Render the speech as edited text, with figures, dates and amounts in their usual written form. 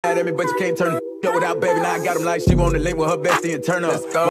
at me, but you can't turn the up without baby. Now I got him like she wanna link with her bestie and turn up.